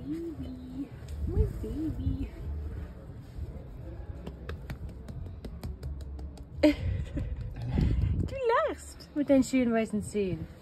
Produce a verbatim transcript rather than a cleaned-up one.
Baby. My Baby. Du lachst mit deinen schönen weißen Zähnen.